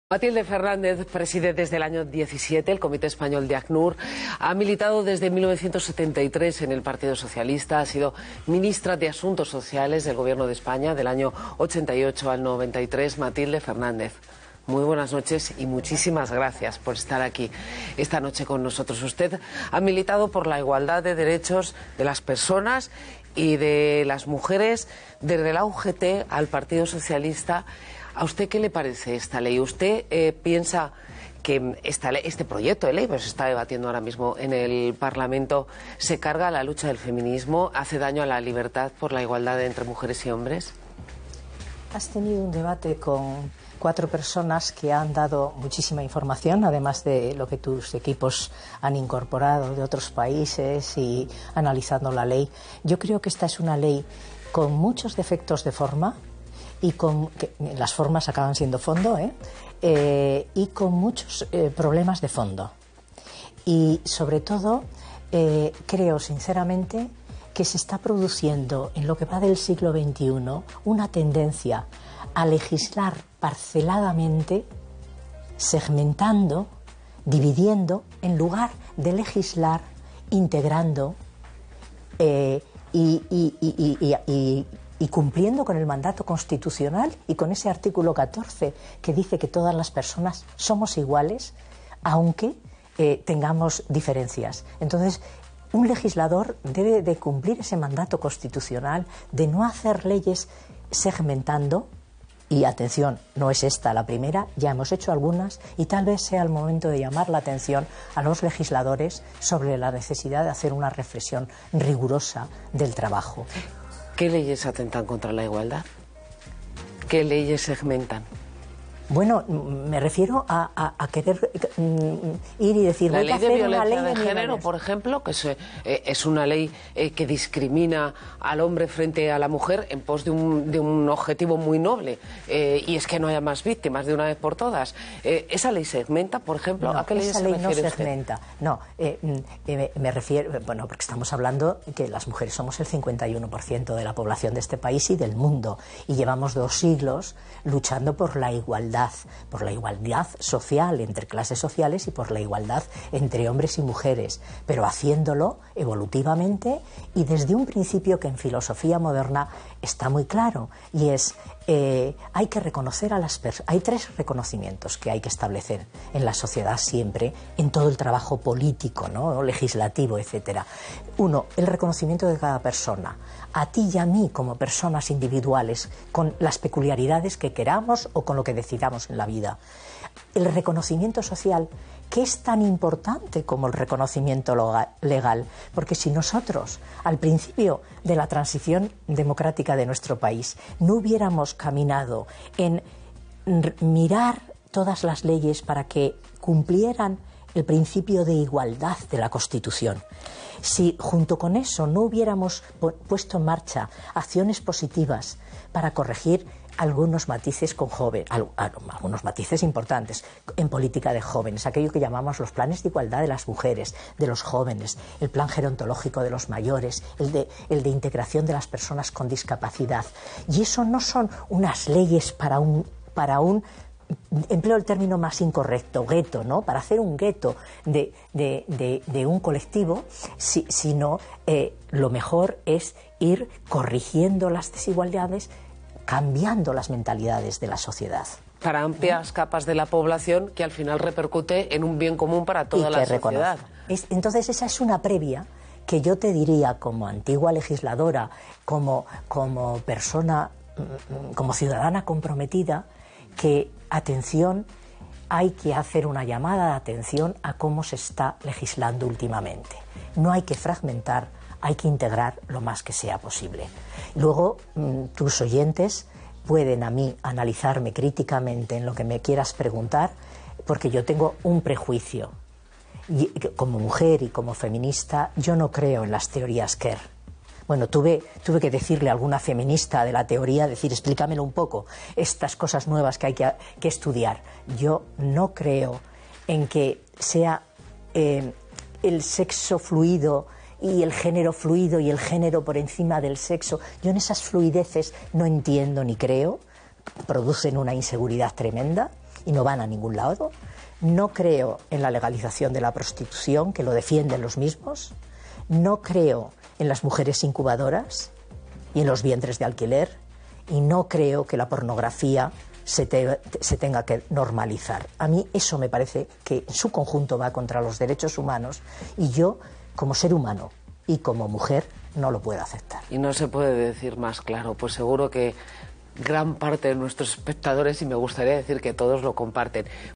Matilde Fernández preside desde el año 17 el Comité Español de ACNUR, ha militado desde 1973 en el Partido Socialista, ha sido ministra de Asuntos Sociales del Gobierno de España del año 88 al 93. Matilde Fernández, muy buenas noches y muchísimas gracias por estar aquí esta noche con nosotros. Usted ha militado por la igualdad de derechos de las personas y de las mujeres desde la UGT al Partido Socialista. ¿A usted qué le parece esta ley? ¿Usted piensa que este proyecto de ley, pues se está debatiendo ahora mismo en el Parlamento, se carga a la lucha del feminismo, hace daño a la libertad por la igualdad entre mujeres y hombres? Has tenido un debate con 4 personas que han dado muchísima información, además de lo que tus equipos han incorporado de otros países y analizando la ley. Yo creo que esta es una ley con muchos defectos de forma, y que las formas acaban siendo fondo, y con muchos problemas de fondo. Y sobre todo, creo sinceramente que se está produciendo en lo que va del siglo XXI una tendencia a legislar parceladamente, segmentando, dividiendo, en lugar de legislar integrando y cumpliendo con el mandato constitucional y con ese artículo 14 que dice que todas las personas somos iguales, aunque tengamos diferencias. Entonces, un legislador debe de cumplir ese mandato constitucional de no hacer leyes segmentando. Y atención, no es esta la primera, ya hemos hecho algunas y tal vez sea el momento de llamar la atención a los legisladores sobre la necesidad de hacer una reflexión rigurosa del trabajo. ¿Qué leyes atentan contra la igualdad? ¿Qué leyes segmentan? Bueno, me refiero a querer ir y decir... La ley de violencia de género, por ejemplo, que es una ley que discrimina al hombre frente a la mujer en pos de un objetivo muy noble, y es que no haya más víctimas de una vez por todas. ¿Esa ley segmenta, por ejemplo? No, ¿A qué ley se refiere no usted? segmenta. No, me refiero... Bueno, porque estamos hablando que las mujeres somos el 51% de la población de este país y del mundo, y llevamos 2 siglos luchando por la igualdad social entre clases sociales y por la igualdad entre hombres y mujeres, pero haciéndolo evolutivamente y desde un principio que en filosofía moderna está muy claro, y es hay que reconocer a las personas. Hay 3 reconocimientos que hay que establecer en la sociedad siempre, en todo el trabajo político, ¿no? Legislativo, etcétera. 1, el reconocimiento de cada persona, a ti y a mí como personas individuales, con las peculiaridades que queramos o con lo que decidamos en la vida. El reconocimiento social, que es tan importante como el reconocimiento legal, porque si nosotros, al principio de la transición democrática de nuestro país, no hubiéramos caminado en mirar todas las leyes para que cumplieran el principio de igualdad de la Constitución, si junto con eso no hubiéramos puesto en marcha acciones positivas para corregir algunos matices algunos matices importantes en política de jóvenes, aquello que llamamos los planes de igualdad de las mujeres, de los jóvenes, el plan gerontológico de los mayores, el de integración de las personas con discapacidad. Y eso no son unas leyes para un empleo el término más incorrecto, gueto, ¿no? Para hacer un gueto de un colectivo, sino lo mejor es ir corrigiendo las desigualdades, cambiando las mentalidades de la sociedad. Para amplias capas de la población, que al final repercute en un bien común para toda la sociedad. Entonces esa es una previa que yo te diría, como antigua legisladora, como persona, como ciudadana comprometida, que atención, hay que hacer una llamada de atención a cómo se está legislando últimamente. No hay que fragmentar, hay que integrar lo más que sea posible. Luego, tus oyentes pueden a mí analizarme críticamente en lo que me quieras preguntar, porque yo tengo un prejuicio. Y, como mujer y como feminista, yo no creo en las teorías Kerr. Bueno, tuve que decirle a alguna feminista de la teoría, explícamelo un poco, estas cosas nuevas que hay que estudiar. Yo no creo en que sea el sexo fluido y el género fluido y el género por encima del sexo. Yo en esas fluideces no entiendo ni creo, producen una inseguridad tremenda. y no van a ningún lado. No creo en la legalización de la prostitución, que lo defienden los mismos. No creo en las mujeres incubadoras y en los vientres de alquiler. Y no creo que la pornografía se tenga que normalizar. A mí eso me parece que en su conjunto va contra los derechos humanos y yo, como ser humano y como mujer, no lo puedo aceptar. Y no se puede decir más claro, pues seguro que gran parte de nuestros espectadores, y me gustaría decir que todos lo comparten.